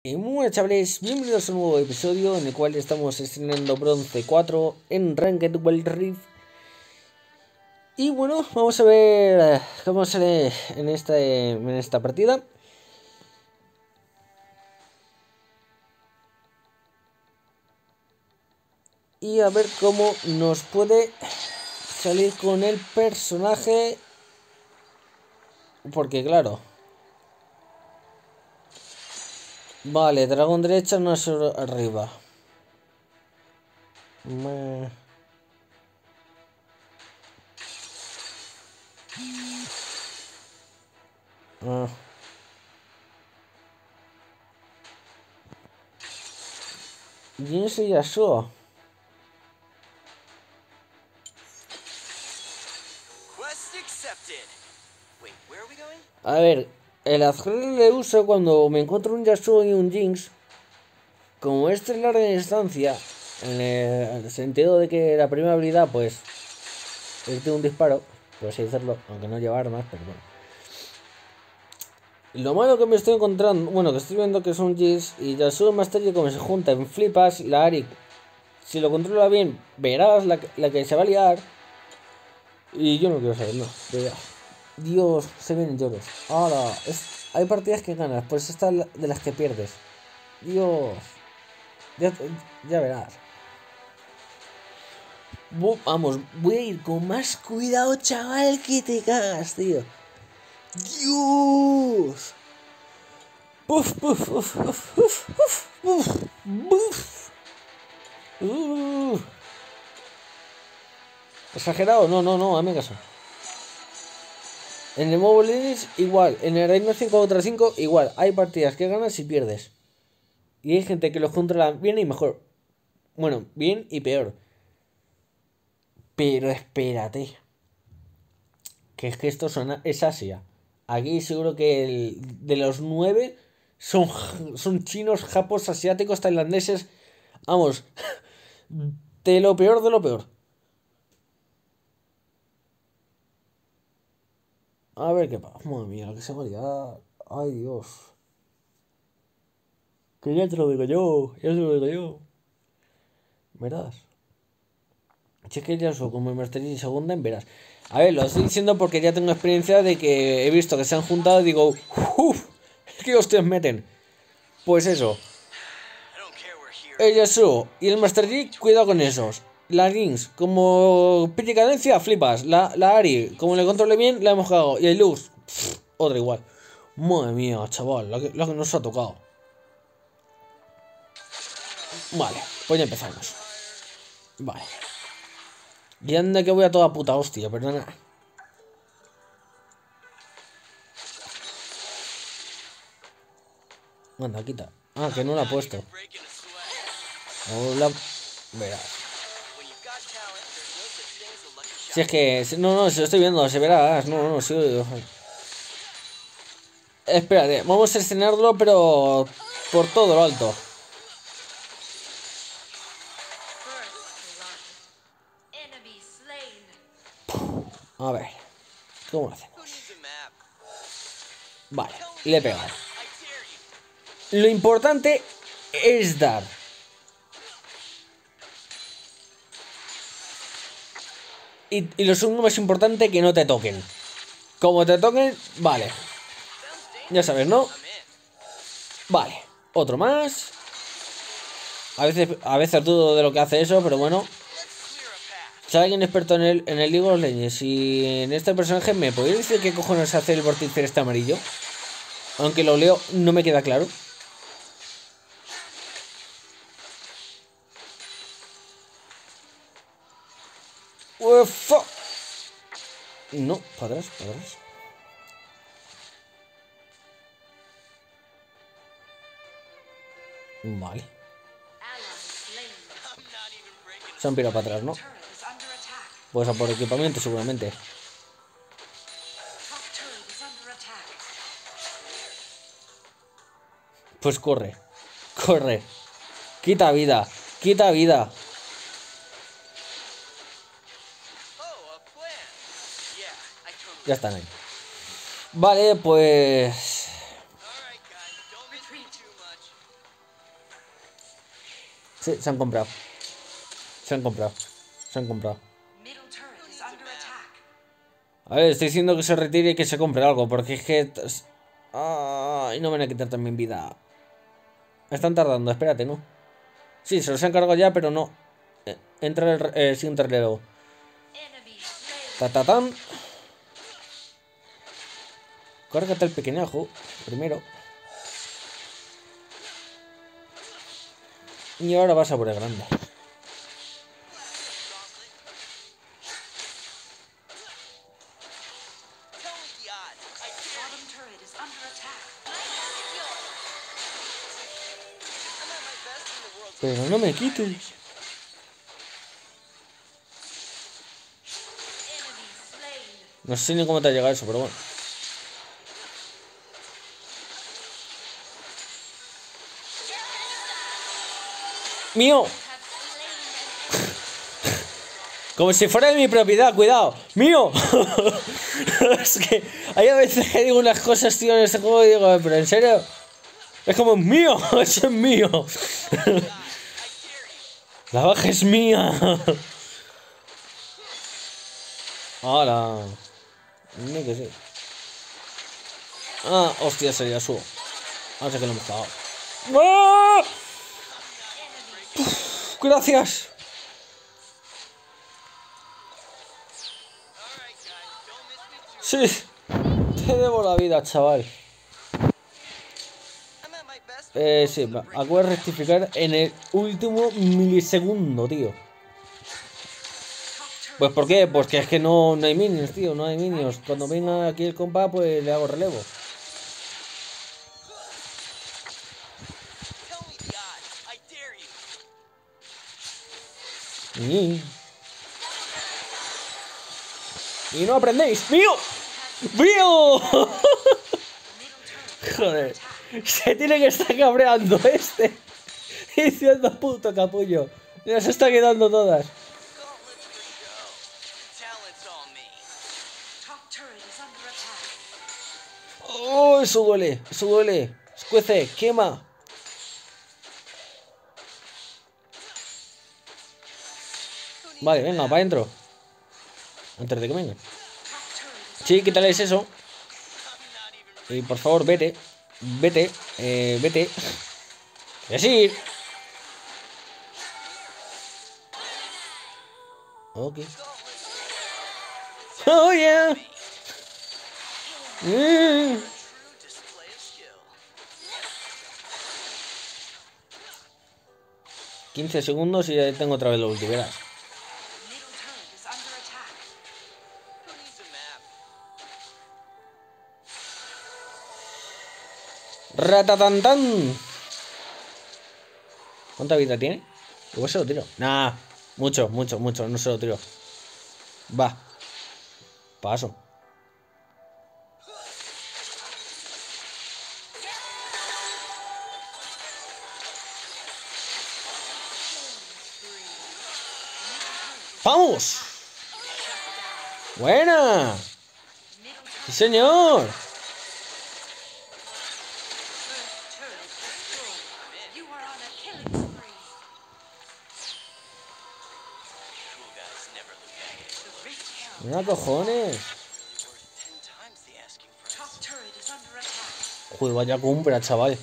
Y muy buenas chavales, bienvenidos a un nuevo episodio en el cual estamos estrenando Bronce 4 en Ranked Wild Rift. Y bueno, vamos a ver cómo sale en esta partida. Y a ver cómo nos puede salir con el personaje. Porque claro. Vale, dragón derecha, no es arriba. Ah. ¿Y ese Yasuo? A ver, el azul le uso cuando me encuentro un Yasuo y un Jinx. Como este es larga distancia, en el sentido de que la primera habilidad, pues, es de un disparo, por así decirlo, aunque no lleva armas, pero bueno. Lo malo que me estoy encontrando, bueno, que estoy viendo que son Jinx y Yasuo Mastery como se juntan, flipas, la Ari, si lo controla bien, verás la que se va a liar. Y yo no quiero saberlo, vea. Dios, se vienen lloros. Ahora, hay partidas que ganas, pues esta de las que pierdes. Dios, ya, ya verás. Vamos, voy a ir con más cuidado, chaval, que te cagas, tío. Dios. Puf, puf, puf, puf, puf, puf, puf. ¿Exagerado? No, no, no, hazme caso. En el Mobile Legends igual, en el Reino 5 contra 5 igual. Hay partidas que ganas y pierdes. Y hay gente que los controla bien y mejor. Bueno, bien y peor. Pero espérate. Que es que esto es Asia. Aquí seguro que de los 9 son chinos, japos, asiáticos, tailandeses. Vamos, de lo peor de lo peor. A ver qué pasa. Madre mía, que se va a liar. Ay, Dios. Que ya te lo digo yo. Ya te lo digo yo. Verás. Si es que ya soy como el Master y segunda en verás. A ver, lo estoy diciendo porque ya tengo experiencia de que he visto que se han juntado y digo, uff, ¿qué hostias meten? Pues eso. El Yasuo y el Master Yi, cuidado con esos. La Rings, como pille cadencia, flipas. La Ari, como le controle bien, la hemos cagado. Y el Lux, otra igual. Madre mía, chaval, la que nos ha tocado. Vale, pues ya empezamos. Vale. Y anda que voy a toda puta hostia, perdona. Anda, quita. Ah, que no la ha puesto. Hola. Verás. Si es que... No, no, se lo estoy viendo, se verás. No, no, sí. Espérate, vamos a estrenarlo, pero... por todo lo alto. A ver. ¿Cómo lo hacemos? Vale, le he pegado. Lo importante es dar. Y lo segundo más importante, que no te toquen. Como te toquen, vale. Ya sabes, ¿no? Vale, otro más. A veces dudo de lo que hace eso, pero bueno. Si hay alguien experto en el League of Legends y en este personaje, ¿me podéis decir qué cojones hace el vórtice este amarillo? Aunque lo leo, no me queda claro. Ufa. No, para atrás, para atrás. Vale. Se han pirado para atrás, ¿no? Pues a por equipamiento seguramente. Pues corre. Corre. Quita vida. Quita vida. Ya están ahí. Vale, pues... Sí, se han comprado. Se han comprado. Se han comprado. A ver, estoy diciendo que se retire y que se compre algo, porque es que... Ay, no me van a quitar también vida. Están tardando, espérate, ¿no? Sí, se los han cargado ya, pero no. Entra el siguiente relevo. Tatatán. Cárgate el pequeñajo primero. Y ahora vas a por el grande. Pero no me quites. No sé ni cómo te ha llegado eso, pero bueno. ¡Mío! Como si fuera de mi propiedad, cuidado. ¡Mío! Es que hay a veces que digo unas cosas, tío, en este juego y digo, pero en serio. Es como mío, eso es mío. La baja es mía. Ahora. No que sí. Ah, hostia, sería su. Ahora sé que lo hemos cagado. ¡Ah! Gracias. Sí. Te debo la vida, chaval. Sí, acabo de rectificar en el último milisegundo, tío. Pues ¿por qué? Pues que es que no hay minions, tío, no hay minions. Cuando venga aquí el compa, pues le hago relevo. Y no aprendéis. ¡Mío! ¡Mío! Joder. Se tiene que estar cabreando este. Diciendo puto capullo. Ya se está quedando todas. Oh, eso duele. Eso duele. Escuece, quema. Vale, venga, para adentro. Antes de que vengan. Sí, quítales eso. Y por favor, vete. Vete. Vete. ¡Decir! Ok. Oh, yeah. 15 segundos y ya tengo otra vez los ulti, verás. ¡Ratatantán! ¿Cuánta vida tiene? Igual se lo tiro. Nah, mucho, mucho, mucho. No se lo tiro. Va. Paso. ¡Vamos! ¡Buena! ¡Sí, señor! Mira, cojones. Joder, vaya compra, chaval.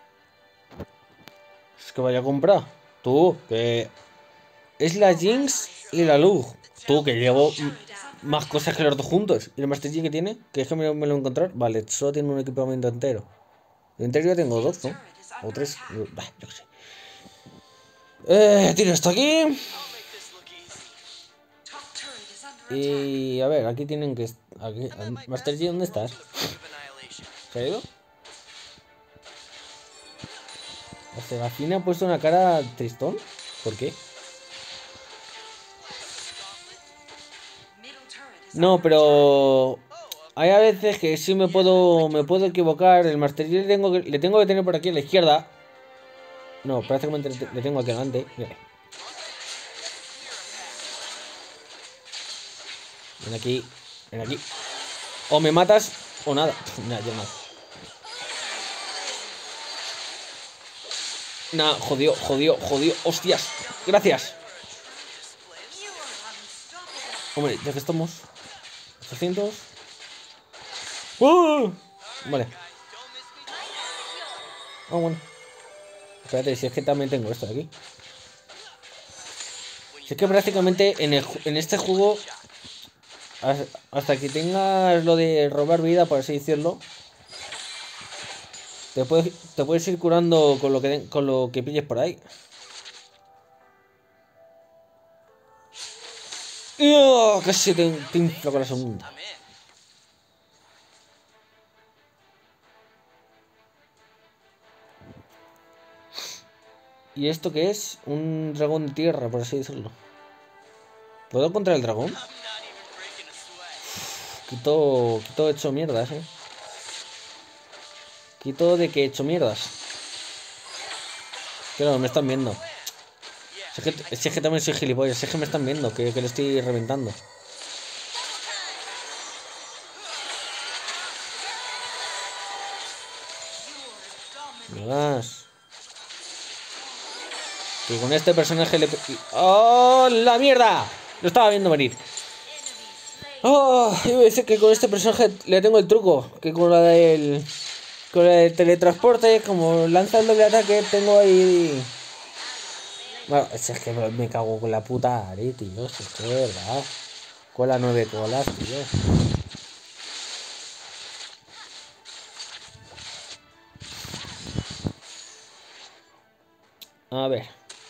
Es que vaya compra. Tú, que... Es la Jinx y la Luz. Tú, que llevo más cosas que los dos juntos. ¿Y el Master Yi que tiene? Que es que me lo voy a encontrar. Vale, solo tiene un equipamiento entero. En interior tengo dos, ¿no? O tres. Bah, yo qué sé. Tiro esto aquí. Y a ver, aquí tienen que... Aquí, Master Yi, ¿dónde estás? ¿Se ha ido? La Serafina ha puesto una cara tristón. ¿Por qué? No, pero... Hay a veces que sí me puedo equivocar. El Master Yi le tengo que tener por aquí a la izquierda. No, prácticamente le tengo aquí adelante. Mira. Ven aquí. Ven aquí. O me matas o nada. Nada, yo no. Nah, jodió, jodió, jodió. Hostias. Gracias. Hombre, ya que estamos. 800. Vale. Ah, bueno. Espérate, si es que también tengo esto de aquí. Si es que prácticamente en este juego, hasta que tengas lo de robar vida, por así decirlo, te puedes ir curando con lo que pilles por ahí. Casi te inflo con la segunda. ¿Y esto qué es? Un dragón de tierra, por así decirlo. ¿Puedo contra el dragón? Quito hecho mierdas, Quito de que he hecho mierdas. Claro, me están viendo. Si es que también soy gilipollas. Si es que me están viendo, que lo estoy reventando. Más. Que con este personaje le... ¡Oh, la mierda! Lo estaba viendo venir. ¡Oh! Iba a decir que con este personaje le tengo el truco. Que con la del... Con el teletransporte, como lanza el doble ataque, tengo ahí... Bueno, es que me cago con la puta Ari, tío. Si es que es verdad. Cola 9 colas, tío. A ver.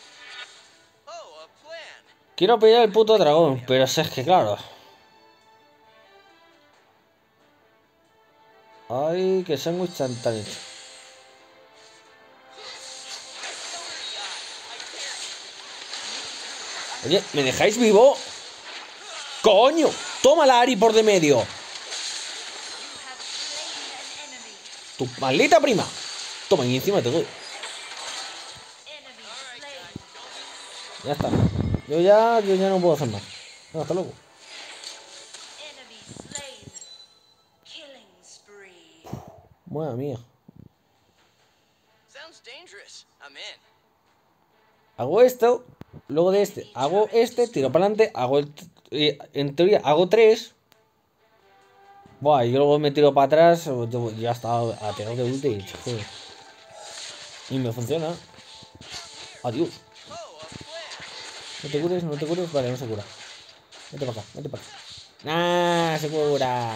Quiero pillar el puto dragón, pero si es que claro. Ay, que sándwich tan hecho. Oye, ¿me dejáis vivo? ¡Coño! ¡Toma la Ari por de medio! ¡Tu maldita prima! Toma, y encima te doy. Ya está. Yo ya no puedo hacer más. No, hasta luego. Madre mía. Hago esto, luego de este, hago este, tiro para adelante, en teoría hago 3. Buah, y luego me tiro para atrás, ya está, a tirar de ulti, joder. Y me funciona. Adiós. No te cures, no te cures, vale, no se cura. Vete para acá, vete para acá. ¡Ah! Se cura.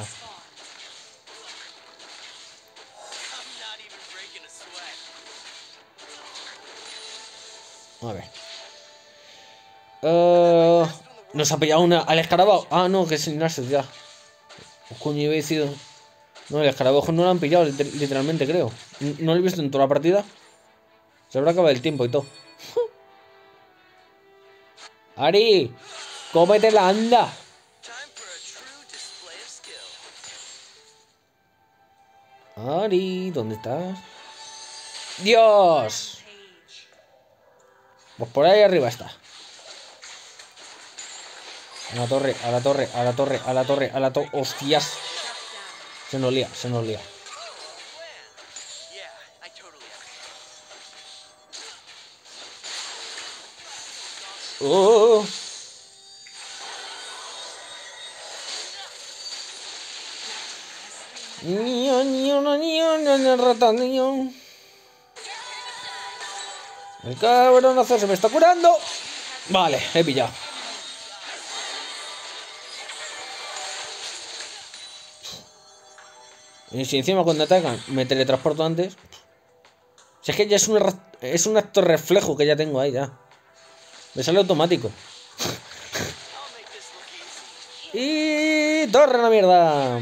A ver. Nos ha pillado al escarabajo. Ah, no, que es el Nashor ya. Coño, iba a decir. No, el escarabajo no lo han pillado, literalmente, creo. No lo he visto en toda la partida. Se habrá acabado el tiempo y todo. Ari, cómete la anda. Ari, ¿dónde estás? ¡Dios! Pues por ahí arriba está. A la torre, a la torre, a la torre, a la torre, a la torre. ¡Hostias! Se nos lía, se nos lía. ¡Oh! El cabronazo se me está curando. Vale, he pillado. Y si encima cuando atacan me teletransporto antes. Si es que ya es un acto reflejo que ya tengo ahí ya. Me sale automático. Y torre a la mierda.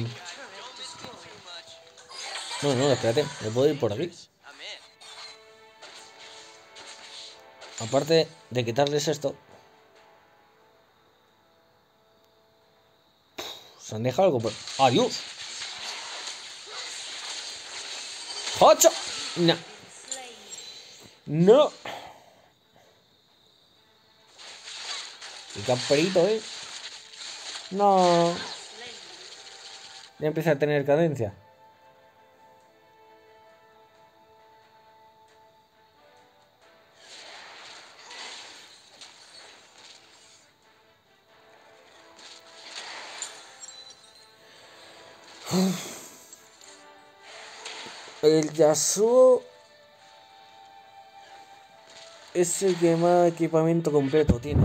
No, espérate. Me puedo ir por aquí. Aparte de quitarles esto. Se han dejado algo por... ¡Adiós! ¡Ocho! No. No. El camperito, No. Ya empieza a tener cadencia. El Yasuo es el que más equipamiento completo tiene.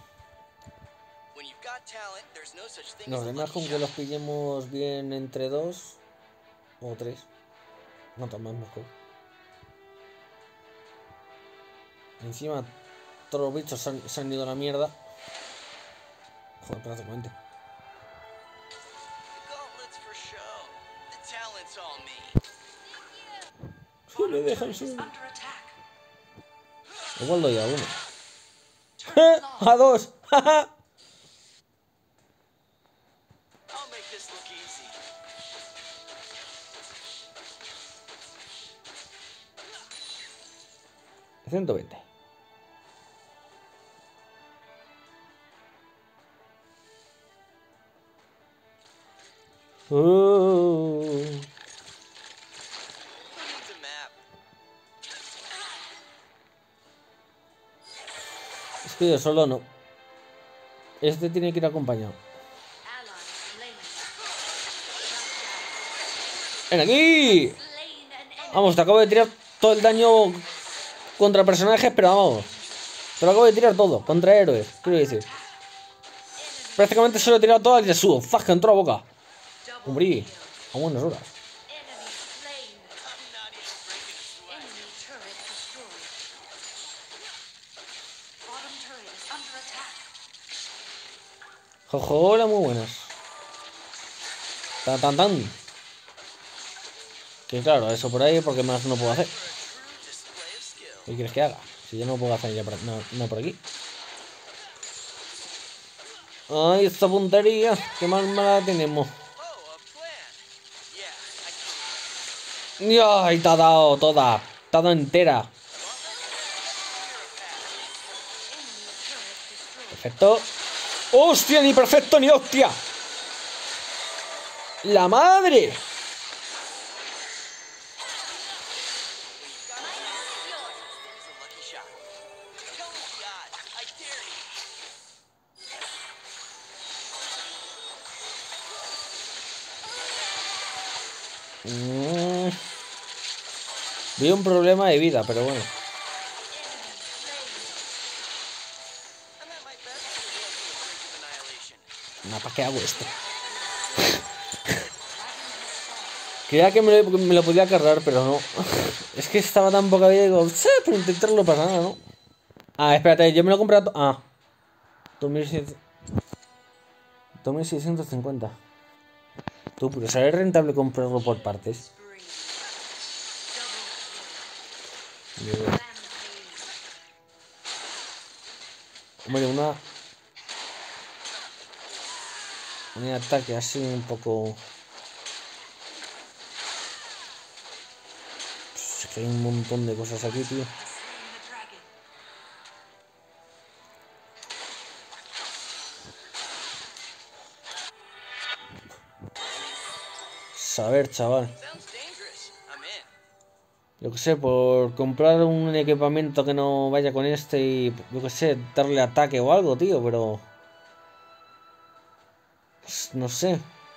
Los demás con que los pillemos bien entre 2 o 3. No, más mejor. Encima todos los bichos se han ido a la mierda. Joder, prácticamente. Sí, le dejan solo. Igual doy a uno. ¡A dos! $120. Es que yo solo no. Este tiene que ir acompañado. ¡Ven aquí! Vamos, te acabo de tirar todo el daño contra personajes, pero vamos. Te lo acabo de tirar todo, contra héroes, quiero decir. Prácticamente solo he tirado todo al Yasuo. ¡Fuck! Que entró a boca. Hombre, a buenas horas. Jojo, hola, muy buenas. Tan tan tan. Que claro, eso por ahí porque más no puedo hacer. ¿Qué quieres que haga? Si yo no puedo hacer ya no por aquí. Ay, esta puntería. Qué mal mala tenemos. Ay, te ha dado toda. Te ha dado entera. Perfecto. ¡Hostia! Ni perfecto ni hostia. ¡La madre! Vi un problema de vida, pero bueno. ¿Para qué hago esto? Creía que me lo podía cargar, pero no. Es que estaba tan poca vida y digo, por intentarlo pasa nada, ¿no? Ah, espérate, yo me lo he comprado. 2650. Tú, pero ¿sale rentable comprarlo por partes? Hombre, un ataque así un poco. Es que hay un montón de cosas aquí, tío. Saber, chaval. Yo que sé, por comprar un equipamiento que no vaya con este y, yo que sé, darle ataque o algo, tío, pero. Pues, no sé.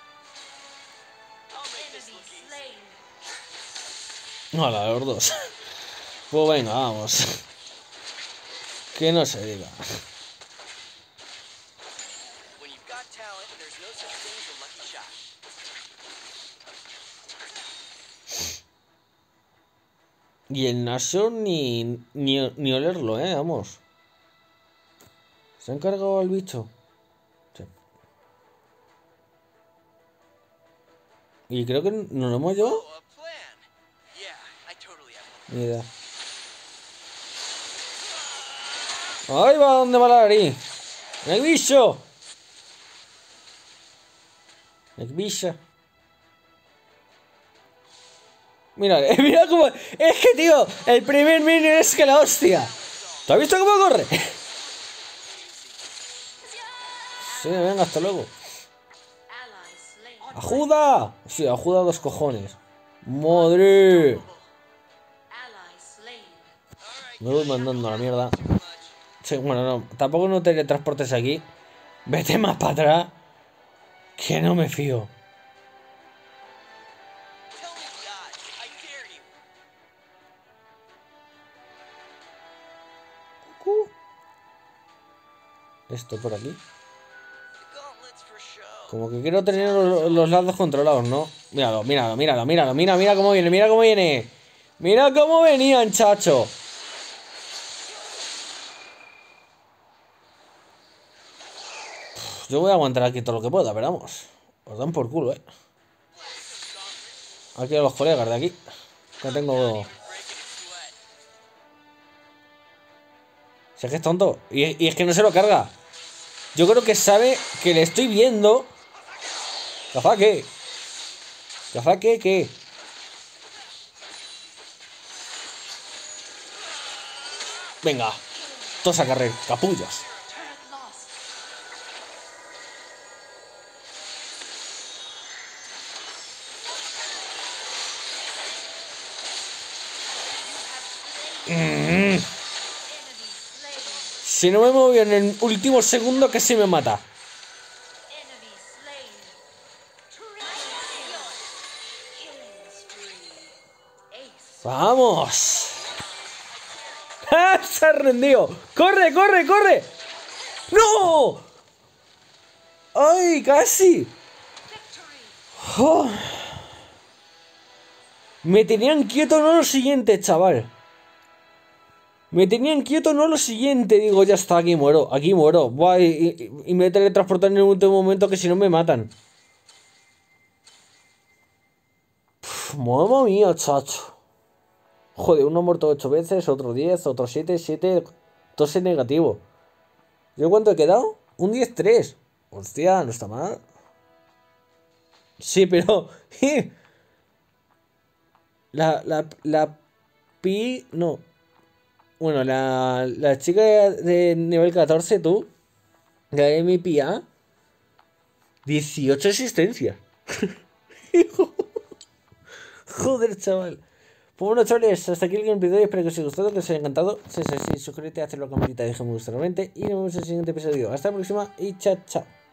No, la de los dos. Pues venga, vamos. Que no se diga. Y el Nashor ni olerlo, vamos. ¿Se ha encargado el bicho? Sí. Y creo que nos lo hemos llevado. Ni idea. ¡Ahí va! ¿Dónde va la nariz? ¡El bicho! ¡El bicho! Mira, mira cómo. Es que, tío, el primer minion es que la hostia. ¿Tú has visto cómo corre? Sí, venga, hasta luego. ¡Ajuda! Sí, ajuda 2 cojones. ¡Madre! Me voy mandando a la mierda. Sí, bueno, no. Tampoco no teletransportes aquí. Vete más para atrás. Que no me fío. esto por aquí. Como que quiero tener los lados controlados, ¿no? Míralo, míralo, míralo, míralo, mira cómo viene, mira cómo viene. Mira cómo venían, chacho. Yo voy a aguantar aquí todo lo que pueda, pero vamos. Os dan por culo, Aquí a los colegas de aquí. Que tengo... Si es que es tonto. Y es que no se lo carga. Yo creo que sabe que le estoy viendo. ¿Cafá qué? ¿Cafá qué? ¿Qué? Venga. Todos a carrer. Capullos. Si no me muevo en el último segundo, casi me mata. ¡Vamos! ¡Ah! ¡Se ha rendido! ¡Corre, corre, corre! ¡No! ¡Ay, casi! Oh. Me tenían quieto, no lo siguiente, chaval. Me tenían quieto, no lo siguiente. Digo, ya está, aquí muero, aquí muero. Buah, y me teletransportan en el último momento, que si no me matan. Mamma mía, chacho. Joder, uno muerto 8 veces, otro 10, otro 7, 7, todos en negativo. ¿Yo cuánto he quedado? Un 10-3. Hostia, no está mal. Sí, pero... La pi... No. Bueno, la chica de nivel 14, tú, la MPA, 18 asistencias. Joder, chaval. Pues bueno, chavales, hasta aquí el gameplay. Espero que os haya gustado, que os haya encantado. Si es así, suscríbete, hazlo con la campanita, déjame gustar la mente. Y nos vemos en el siguiente episodio. Hasta la próxima y chao, chao.